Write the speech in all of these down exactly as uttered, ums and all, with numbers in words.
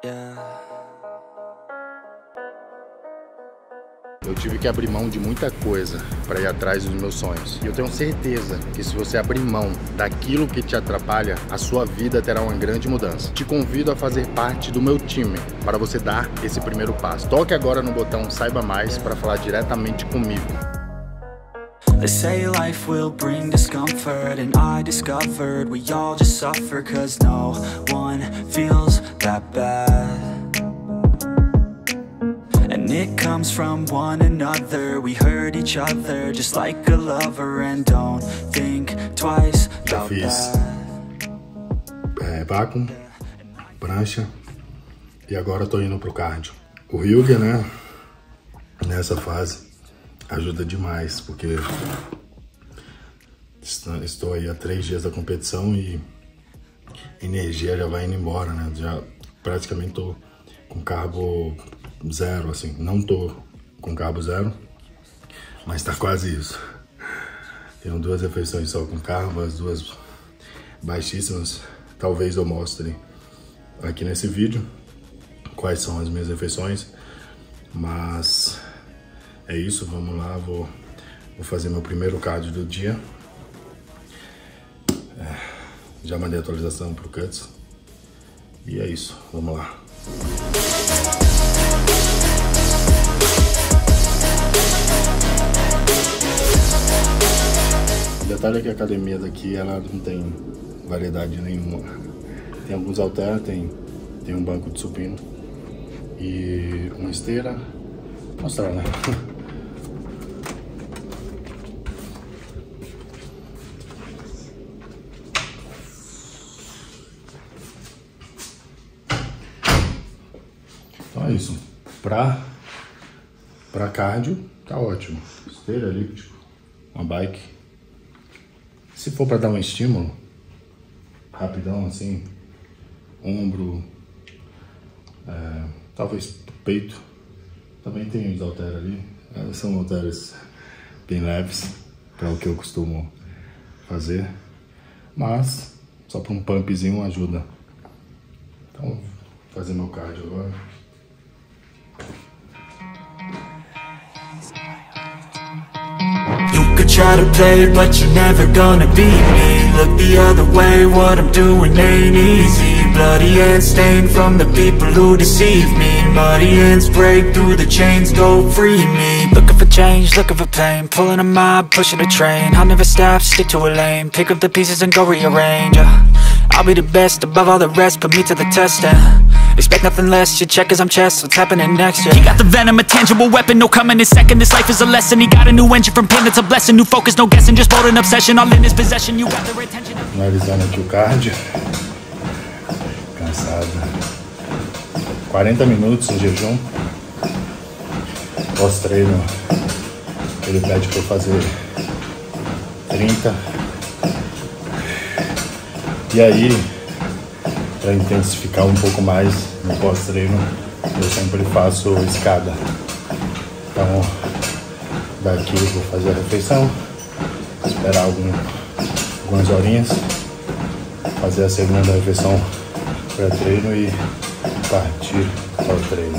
Eu tive que abrir mão de muita coisa para ir atrás dos meus sonhos. E eu tenho certeza que se você abrir mão daquilo que te atrapalha, a sua vida terá uma grande mudança. Te convido a fazer parte do meu time para você dar esse primeiro passo. Toque agora no botão Saiba Mais para falar diretamente comigo. They say life will bring discomfort, and I discovered we all just suffer, cause no one feels that bad. And it comes from one another, we hurt each other just like a lover, and don't think twice about that. É, vácuo, prancha, e agora tô indo pro cardio. O Hyuga, né, nessa fase ajuda demais, porque estou aí há três dias da competição e energia já vai indo embora, né? Já praticamente tô com carbo zero, assim, não tô com carbo zero, mas tá quase isso. Tenho duas refeições só com carbo, as duas baixíssimas. Talvez eu mostre aqui nesse vídeo quais são as minhas refeições, mas é isso, vamos lá, vou, vou fazer meu primeiro cardio do dia. É, já mandei a atualização pro Cuts. E é isso, vamos lá. O detalhe é que a academia daqui, ela não tem variedade nenhuma. Tem alguns halteres, tem, tem um banco de supino e uma esteira. Vou mostrar, né? Então é isso. Pra, pra cardio, tá ótimo. Esteira, elíptico, uma bike. Se for pra dar um estímulo, rapidão assim, ombro, é, talvez peito, também tem os halteres ali. É, são halteres bem leves, para o que eu costumo fazer, mas só para um pumpzinho ajuda. Então, vou fazer meu cardio agora. Try to play, but you're never gonna beat me. Look the other way, what I'm doing ain't easy. Bloody hands stained from the people who deceive me. Muddy hands break through the chains, go free me. Looking for change, looking for pain. Pulling a mob, pushing a train. I'll never stop, stick to a lane. Pick up the pieces and go rearrange. uh, I'll be the best above all the rest, put me to the test and expect nothing less, you check as I'm chess, what's happening next, yeah. He got the venom, a tangible weapon, no coming in second. This life is a lesson, he got a new engine from pain, it's a blessing. New focus, no guessing, just bold and obsession, all in his possession, you got their attention. Finalizando aqui o cardio. Cansado. quarenta minutos em jejum. Pós-treino, ele pede pra eu fazer trinta. E aí, para intensificar um pouco mais no pós-treino, eu sempre faço escada. Então, daqui eu vou fazer a refeição, esperar algum, algumas horinhas, fazer a segunda refeição pré-treino e partir ao treino.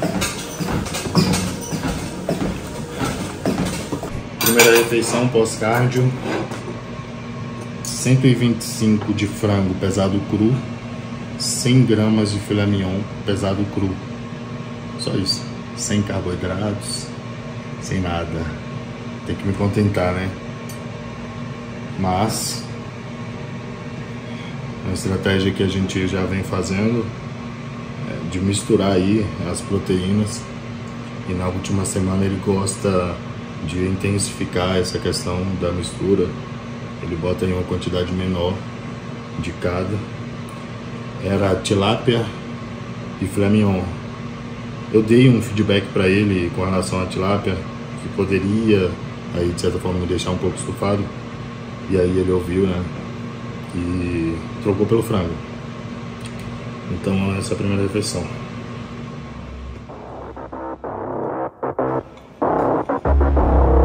Primeira refeição pós-cardio, cento e vinte e cinco de frango pesado cru, cem gramas de filé mignon pesado cru. Só isso, sem carboidratos, sem nada. Tem que me contentar, né? Mas uma estratégia que a gente já vem fazendo é de misturar aí as proteínas, e na última semana ele gosta de intensificar essa questão da mistura. Ele bota em uma quantidade menor de cada. Era tilápia e filé mignon. Eu dei um feedback para ele com relação à tilápia, que poderia aí de certa forma me deixar um pouco estufado. E aí ele ouviu, né? E trocou pelo frango. Então essa é a primeira refeição.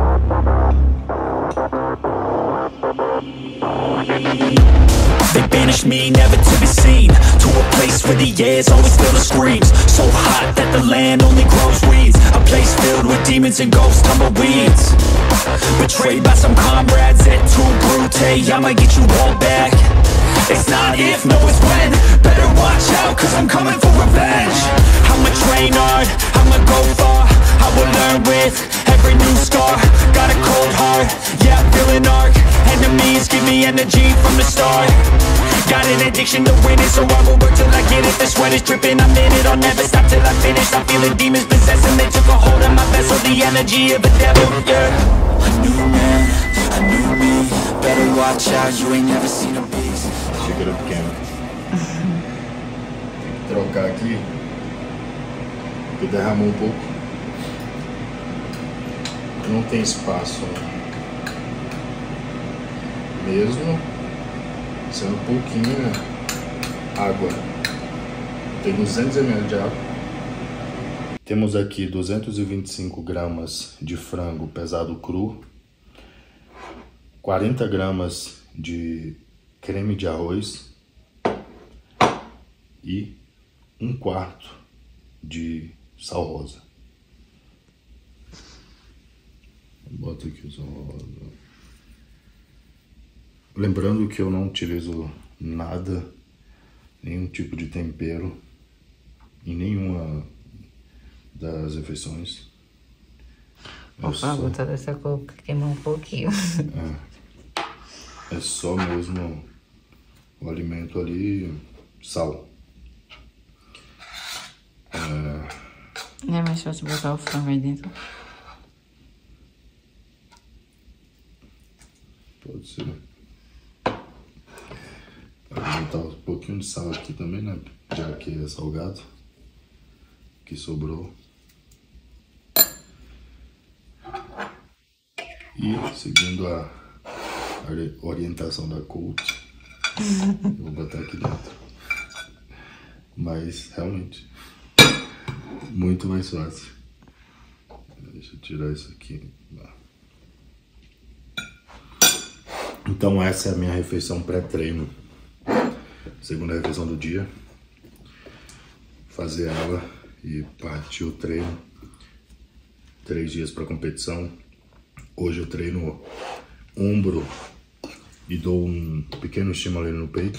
They've been punish me, never to be seen. To a place where the air's always filled with screams. So hot that the land only grows weeds. A place filled with demons and ghosts, tumbleweeds. Betrayed by some comrades at too brute. I'ma get you all back. It's not if, no it's when. Better watch out, cause I'm coming for revenge. I'ma train hard, I'ma go far. I will learn with every new scar. Got a cold heart, yeah I'm feeling arc. Enemies give me energy from the start. Got an addiction to winning, so I will work till I get it. The sweat is dripping, I'm in it, I'll never stop till I finish. I'm feeling demons possessing, they took a hold of my vessel. The energy of a devil, yeah. A new man, a new me. Better watch out, you ain't never seen a beast. Xícara pequena. Tem que trocar aqui, porque derramou um pouco. Não tem espaço, mesmo sendo pouquinho água. Tem duzentos mililitros de água. Temos aqui duzentos e vinte e cinco gramas de frango pesado cru, quarenta gramas de creme de arroz e um quarto de sal rosa. Bota aqui o sal rosa. Lembrando que eu não utilizo nada, nenhum tipo de tempero em nenhuma das refeições. Opa, só... botar dessa cor que queimou um pouquinho. É, é só mesmo o alimento ali, sal. É, é mais fácil botar o frango aí dentro. Pode ser. Vou botar um pouquinho de sal aqui também, né? Já que é salgado. Que sobrou. E seguindo a orientação da coach, eu vou botar aqui dentro. Mas realmente muito mais fácil. Deixa eu tirar isso aqui. Então essa é a minha refeição pré-treino. Segunda refeição do dia. Fazer ela e partir o treino. Três dias para competição. Hoje eu treino ombro e dou um pequeno estímulo ali no peito.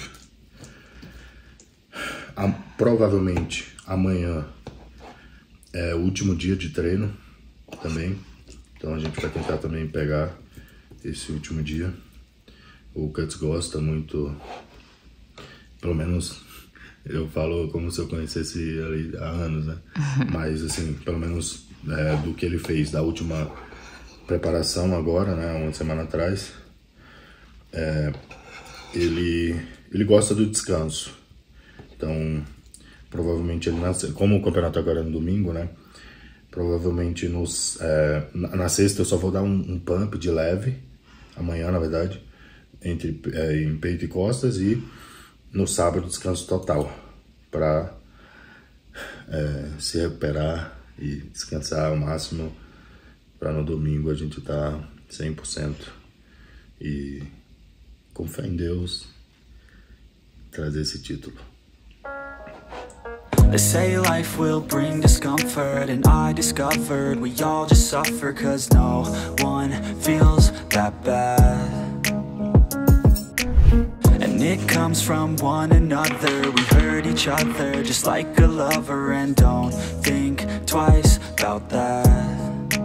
A, provavelmente amanhã é o último dia de treino também. Então a gente vai tentar também pegar esse último dia. O Cuts gosta muito, pelo menos eu falo como se eu conhecesse ele há anos, né? Mas assim, pelo menos é, do que ele fez da última preparação agora, né? Uma semana atrás, é, ele, ele gosta do descanso. Então, provavelmente ele nasce, como o campeonato agora é no domingo, né? Provavelmente nos, é, na, na sexta eu só vou dar um, um pump de leve, amanhã na verdade, entre é, em peito e costas, e no sábado descanso total, para é, se recuperar e descansar ao máximo, para no domingo a gente tá cem por cento e com fé em Deus trazer esse título. They say life will bring discomfort, and I discovered we all just suffer, cause no one feels that bad. And it comes from one another, we hurt each other just like a lover, and don't think twice about that.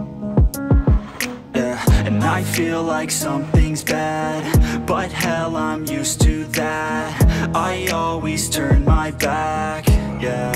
Yeah, and I feel like something's bad, but hell I'm used to that. I always turn my back, yeah.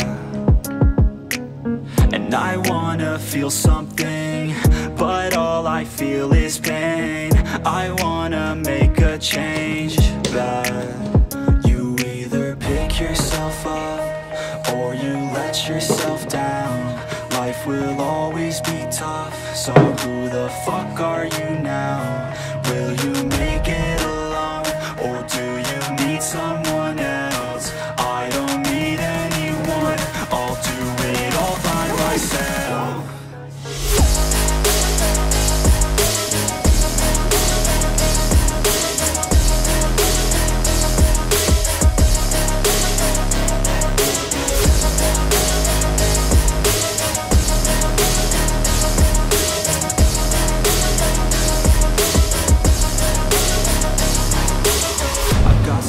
And I wanna feel something, but all I feel is pain. I wanna make a change, but you either pick yourself up or you let yourself down. Life will always be tough, so who the fuck are you now? Will you make it alone, or do you need someone else? I don't need anyone, I'll do it all by myself.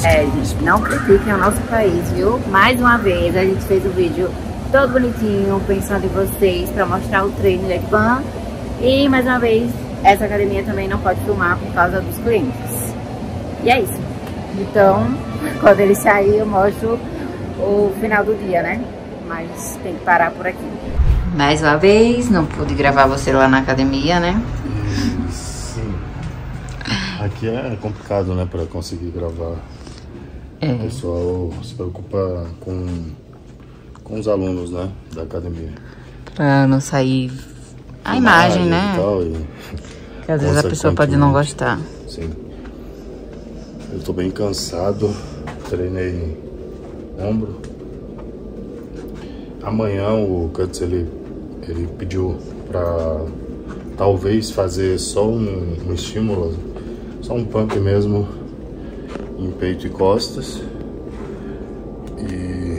É, gente, não critiquem o nosso país, viu? Mais uma vez, a gente fez o vídeo todo bonitinho, pensando em vocês, pra mostrar o treino de Ekban. E, mais uma vez, essa academia também não pode filmar por causa dos clientes. E é isso. Então, quando ele sair, eu mostro o final do dia, né? Mas tem que parar por aqui. Mais uma vez, não pude gravar você lá na academia, né? Sim. Aqui é complicado, né, pra conseguir gravar. É. O pessoal se preocupa com, com os alunos, né, da academia. Pra não sair a imagem, imagem né? E tal, e que às vezes a pessoa pode não gostar. Sim. Eu tô bem cansado, treinei ombro. Amanhã o Cuts, ele, ele pediu pra talvez fazer só um, um estímulo, só um pump mesmo em peito e costas. E,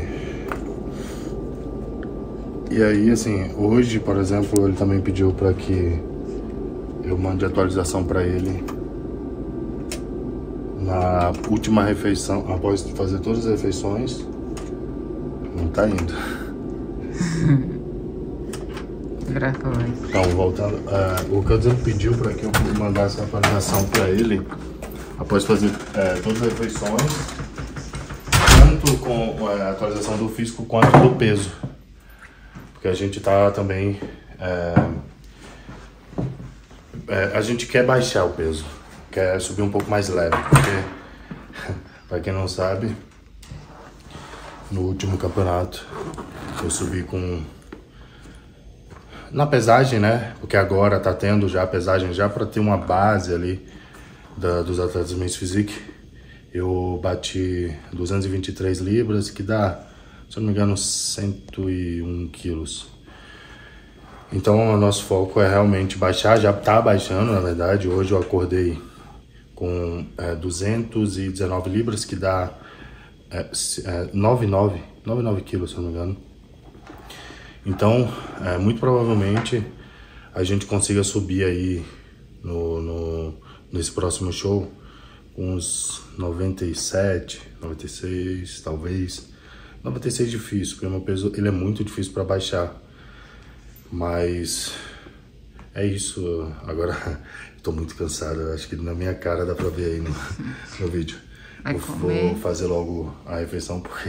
e aí, assim, hoje, por exemplo, ele também pediu pra que eu mande atualização pra ele na última refeição, após fazer todas as refeições. Não tá indo. Então, voltando, uh, o Cuts pediu para que eu mandasse a atualização para ele após fazer uh, todas as refeições, tanto com uh, a atualização do físico quanto do peso, porque a gente tá também uh, uh, a gente quer baixar o peso, quer subir um pouco mais leve, porque para quem não sabe, no último campeonato eu subi com na pesagem, né? Porque agora tá tendo já a pesagem já para ter uma base ali da, dos atletas Men's Physique. Eu bati duzentas e vinte e três libras, que dá, se eu não me engano, cento e um quilos. Então o nosso foco é realmente baixar, já tá baixando na verdade. Hoje eu acordei com é, duzentas e dezenove libras, que dá é, é, noventa e nove, noventa e nove quilos, se eu não me engano. Então, é, muito provavelmente a gente consiga subir aí no, no, nesse próximo show uns noventa e sete, noventa e seis, talvez. noventa e seis é difícil, porque o meu peso ele é muito difícil para baixar. Mas é isso. Agora eu tô muito cansado, acho que na minha cara dá pra ver aí no, no vídeo. Vou, vou fazer logo a refeição porque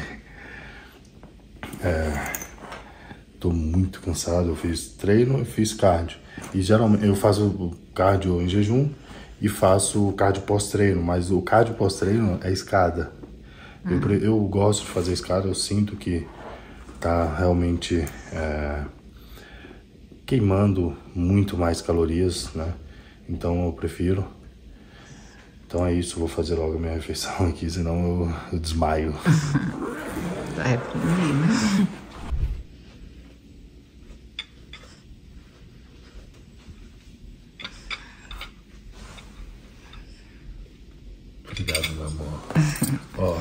é, tô muito cansado. Eu fiz treino e fiz cardio. E geralmente eu faço o cardio em jejum e faço o cardio pós-treino. Mas o cardio pós-treino é escada. Hum. Eu, eu gosto de fazer escada, eu sinto que tá realmente é, queimando muito mais calorias, né? Então eu prefiro. Então é isso, vou fazer logo a minha refeição aqui, senão eu, eu desmaio. Tá reprimindo. Obrigado, meu amor. Ó,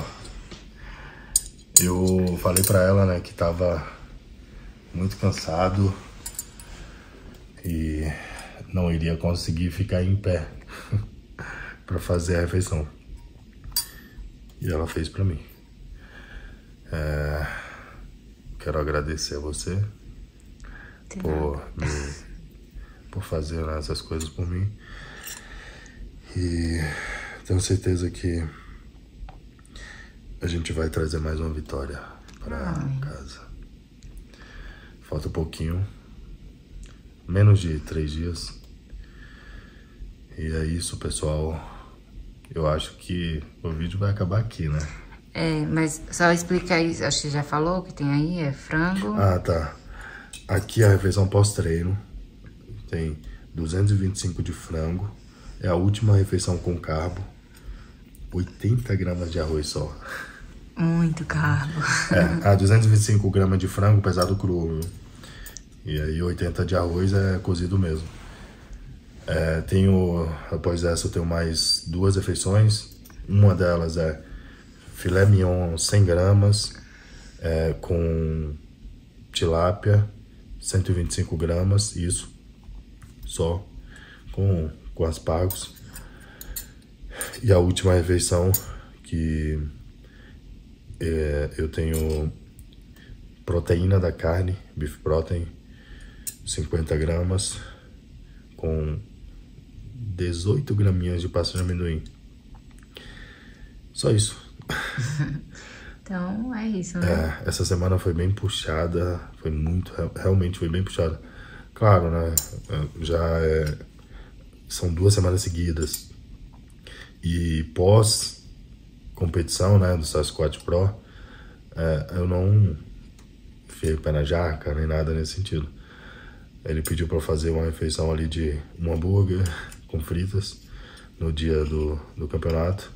eu falei pra ela, né, que tava muito cansado e não iria conseguir ficar em pé pra fazer a refeição. E ela fez pra mim. É, quero agradecer a você por, me, por fazer essas coisas por mim. E tenho certeza que a gente vai trazer mais uma vitória para casa. Falta um pouquinho, menos de três dias. E é isso, pessoal. Eu acho que o vídeo vai acabar aqui, né? É, mas só explica aí, acho que já falou que tem aí, é frango. Ah, tá. Aqui a refeição pós-treino tem duzentos e vinte e cinco de frango. É a última refeição com carbo. oitenta gramas de arroz só. Muito carbo. É, a duzentos e vinte e cinco gramas de frango pesado cru. E aí oitenta de arroz é cozido mesmo. É, tenho, após essa eu tenho mais duas refeições. Uma delas é filé mignon cem gramas é, com tilápia cento e vinte e cinco gramas, isso, só, com, com aspargos. E a última refeição que é, eu tenho proteína da carne, beef protein, cinquenta gramas, com dezoito graminhas de pasta de amendoim. Só isso. Então é isso, né? É, essa semana foi bem puxada, foi muito, realmente foi bem puxada. Claro, né? Já é, são duas semanas seguidas. E pós competição, né, do Sasquatch Pro, é, eu não enfiei o pé na jaca, nem nada nesse sentido. Ele pediu para fazer uma refeição ali de um hambúrguer com fritas no dia do, do campeonato.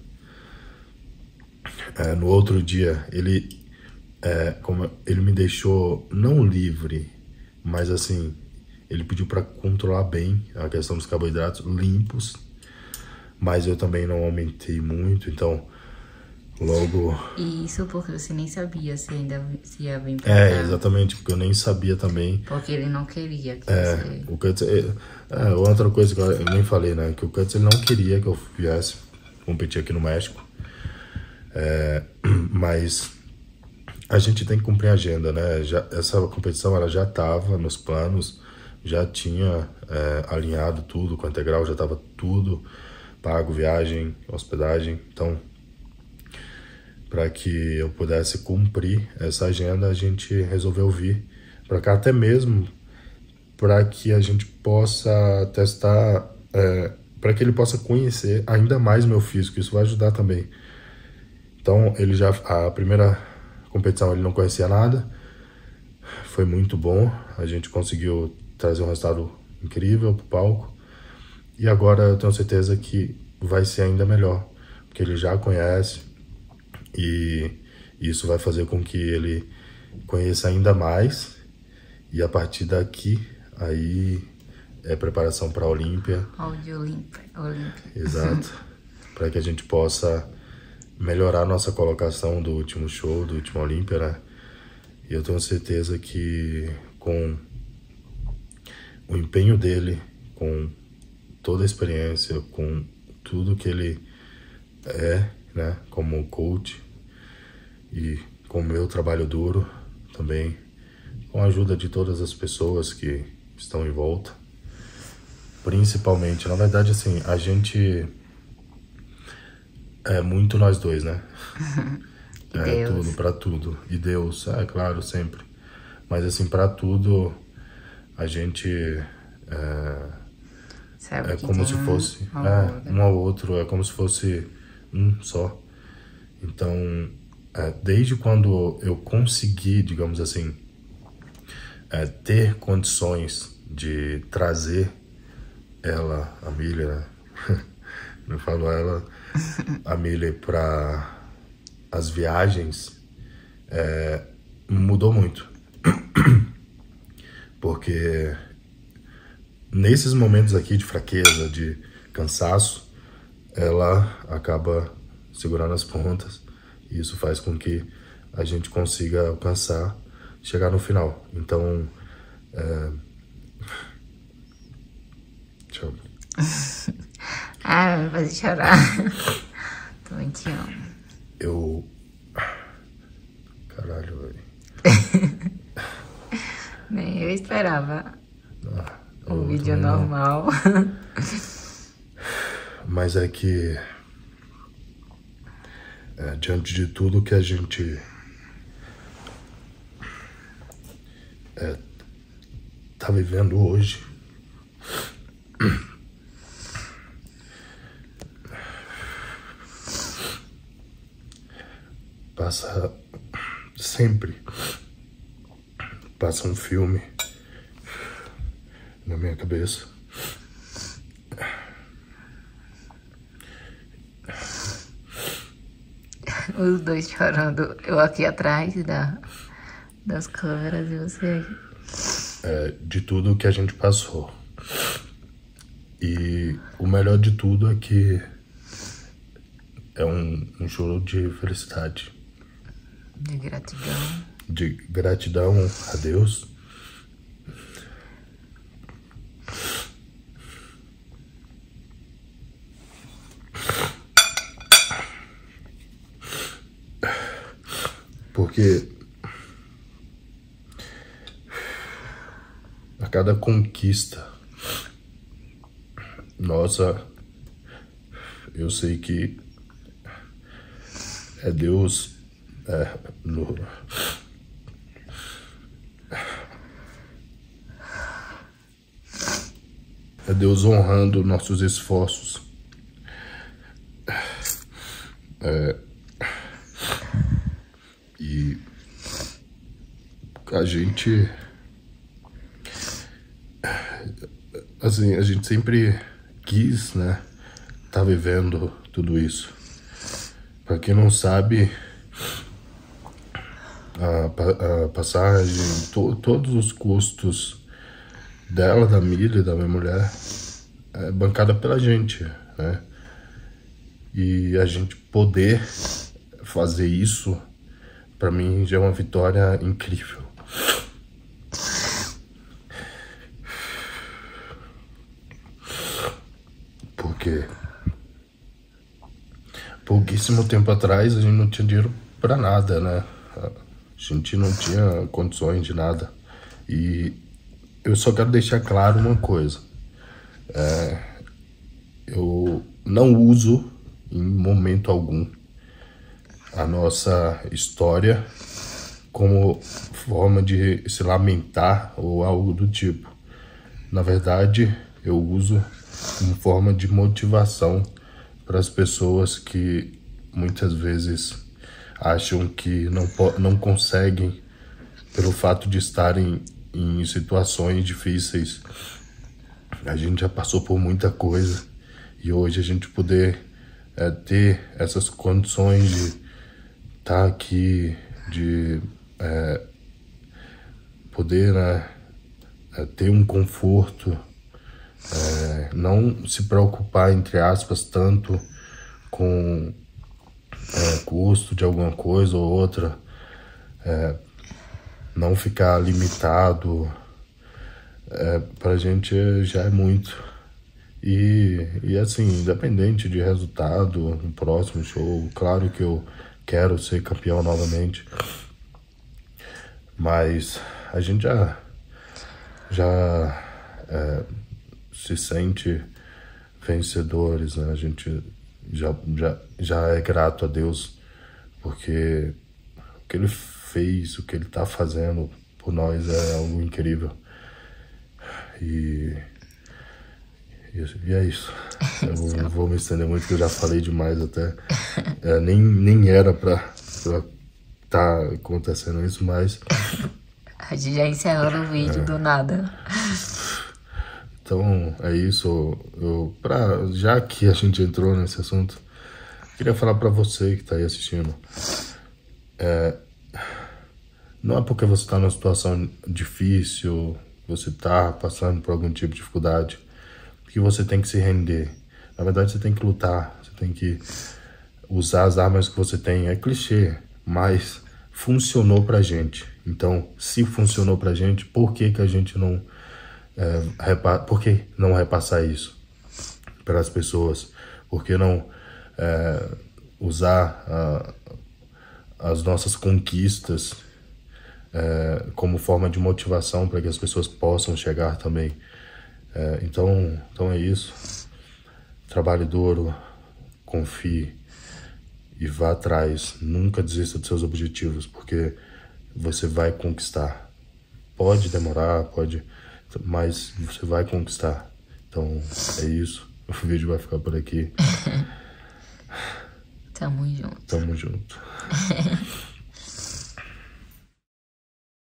É, no outro dia, ele, é, como ele me deixou não livre, mas assim, ele pediu para controlar bem a questão dos carboidratos limpos, mas eu também não aumentei muito, então logo... Isso porque você nem sabia se ainda se ia vir pra É, cá. exatamente, porque eu nem sabia também. Porque ele não queria que É, você... o Cuts, é, é, outra coisa que eu nem falei, né, que o Cuts ele não queria que eu viesse competir aqui no México. É, mas a gente tem que cumprir a agenda, né? Já, essa competição ela já estava nos planos, já tinha é, alinhado tudo com a Integral, já estava tudo pago, viagem, hospedagem. Então, para que eu pudesse cumprir essa agenda, a gente resolveu vir para cá, até mesmo para que a gente possa testar, é, para que ele possa conhecer ainda mais meu físico. Isso vai ajudar também. Então, ele já, a primeira competição ele não conhecia nada, foi muito bom, a gente conseguiu trazer um resultado incrível pro palco, e agora eu tenho certeza que vai ser ainda melhor, porque ele já conhece, e isso vai fazer com que ele conheça ainda mais, e a partir daqui, aí é preparação para a Olímpia. Áudio Olímpia. Exato, para que a gente possa melhorar nossa colocação do último show, do último Olímpia, né? E eu tenho certeza que com o empenho dele, com toda a experiência, com tudo que ele é, né, como coach, e com o meu trabalho duro também, com a ajuda de todas as pessoas que estão em volta, principalmente, na verdade, assim, a gente... É muito nós dois, né? E é Deus. tudo, pra tudo. E Deus, é claro, sempre. Mas assim, pra tudo, a gente é, Sabe é que como tem se fosse um, é, um ao outro, é como se fosse um só. Então, é, desde quando eu consegui, digamos assim, é, ter condições de trazer ela, a Milha, né? Eu falo ela, a Milha, para as viagens, é, mudou muito. Porque nesses momentos aqui de fraqueza, de cansaço, ela acaba segurando as pontas, e isso faz com que a gente consiga alcançar, chegar no final. Então, é... deixa eu... Ah, vai me fazer chorar. Também te amo. Eu... Caralho, velho. Nem eu esperava. Ah, O eu vídeo também não. normal. Mas é que... É, diante de tudo que a gente... É, tá vivendo hoje... Passa sempre, passa um filme na minha cabeça. Os dois chorando. Eu aqui atrás da, das câmeras e você aqui. É, de tudo que a gente passou. E o melhor de tudo é que é um, um choro de felicidade. De gratidão. De gratidão a Deus. Porque a cada conquista nossa, eu sei que é Deus é, no, é Deus honrando nossos esforços. É, e a gente, assim, a gente sempre quis, né, tá vivendo tudo isso. Pra quem não sabe, a, a passagem, to, todos os custos dela, da Milly, da minha mulher, é bancada pela gente, né? E a gente poder fazer isso, pra mim, já é uma vitória incrível. Porque pouquíssimo tempo atrás a gente não tinha dinheiro pra nada, né? A gente não tinha condições de nada. E eu só quero deixar claro uma coisa. É, eu não uso em momento algum a nossa história como forma de se lamentar ou algo do tipo. Na verdade, eu uso como forma de motivação para as pessoas que muitas vezes acham que não, não conseguem pelo fato de estarem em situações difíceis. A gente já passou por muita coisa e hoje a gente poder é, ter essas condições de estar aqui, de é, poder, né, é, ter um conforto, é, não se preocupar, entre aspas, tanto com é, custo de alguma coisa ou outra, é, não ficar limitado, é, pra gente já é muito. E, e assim, independente de resultado no próximo show, claro que eu quero ser campeão novamente, mas a gente já, já é, se sente vencedores, né? A gente já, já, já é grato a Deus, porque o que Ele fez, o que Ele tá fazendo por nós é algo incrível. E, e é isso. Eu não vou me estender muito, porque eu já falei demais até. É, nem, nem era pra, pra tá acontecendo isso, mas... A gente já encerrando o vídeo é. do nada. Então, é isso. Eu, pra, já que a gente entrou nesse assunto, queria falar pra você que tá aí assistindo. É, não é porque você tá numa situação difícil, você tá passando por algum tipo de dificuldade, que você tem que se render. Na verdade, você tem que lutar, você tem que usar as armas que você tem. É clichê, mas funcionou pra gente. Então, se funcionou pra gente, por que que a gente não... É, repa por que não repassar isso para as pessoas? Por que não é, usar a, as nossas conquistas é, como forma de motivação para que as pessoas possam chegar também? É, então, então é isso. Trabalhe duro, confie e vá atrás. Nunca desista dos seus objetivos, porque você vai conquistar. Pode demorar, pode... mas você vai conquistar. Então, é isso. O vídeo vai ficar por aqui. Tamo junto. Tamo junto.